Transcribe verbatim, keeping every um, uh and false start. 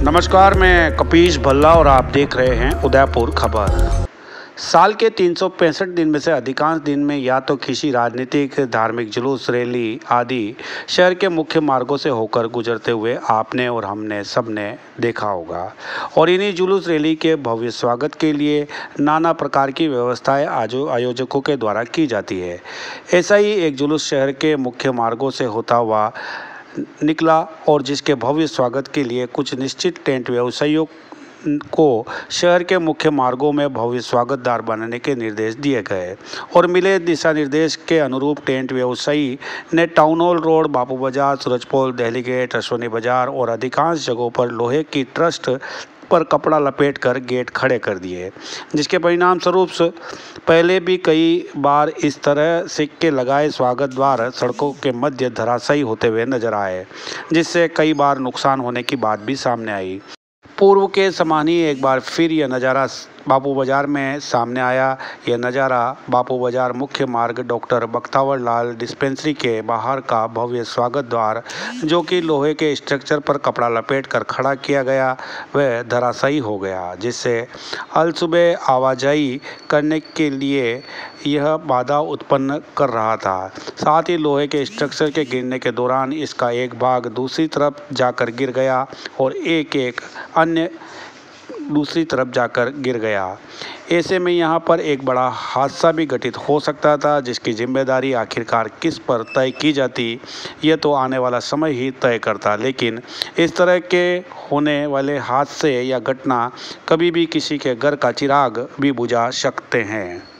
नमस्कार, मैं कपीश भल्ला और आप देख रहे हैं उदयपुर खबर। साल के तीन सौ पैंसठ दिन में से अधिकांश दिन में या तो किसी राजनीतिक, धार्मिक जुलूस, रैली आदि शहर के मुख्य मार्गों से होकर गुजरते हुए आपने और हमने सबने देखा होगा। और इन्हीं जुलूस, रैली के भव्य स्वागत के लिए नाना प्रकार की व्यवस्थाएं आयोजकों के द्वारा की जाती है। ऐसा ही एक जुलूस शहर के मुख्य मार्गों से होता हुआ निकला और जिसके भव्य स्वागत के लिए कुछ निश्चित टेंट व्यवसायियों को शहर के मुख्य मार्गों में भव्य स्वागतद्वार बनाने के निर्देश दिए गए और मिले दिशा निर्देश के अनुरूप टेंट व्यवसायी ने टाउन हॉल रोड, बापू बाजार, सूरजपोल, दिल्ली गेट, अश्वनी बाजार और अधिकांश जगहों पर लोहे की ट्रस्ट पर कपड़ा लपेटकर गेट खड़े कर दिए, जिसके परिणाम स्वरूप पहले भी कई बार इस तरह सिक्के लगाए स्वागत द्वार सड़कों के मध्य धराशायी होते हुए नजर आए, जिससे कई बार नुकसान होने की बात भी सामने आई। पूर्व के समान ही एक बार फिर यह नज़ारा बापू बाजार में सामने आया। यह नज़ारा बापू बाजार मुख्य मार्ग डॉक्टर बख्तावर लाल डिस्पेंसरी के बाहर का भव्य स्वागत द्वार, जो कि लोहे के स्ट्रक्चर पर कपड़ा लपेट कर खड़ा किया गया, वह धराशायी हो गया, जिससे अलसुबह आवाजाही करने के लिए यह बाधा उत्पन्न कर रहा था। साथ ही लोहे के स्ट्रक्चर के गिरने के दौरान इसका एक भाग दूसरी तरफ जाकर गिर गया और एक एक अन्य दूसरी तरफ जाकर गिर गया। ऐसे में यहाँ पर एक बड़ा हादसा भी घटित हो सकता था, जिसकी जिम्मेदारी आखिरकार किस पर तय की जाती, यह तो आने वाला समय ही तय करता। लेकिन इस तरह के होने वाले हादसे या घटना कभी भी किसी के घर का चिराग भी बुझा सकते हैं।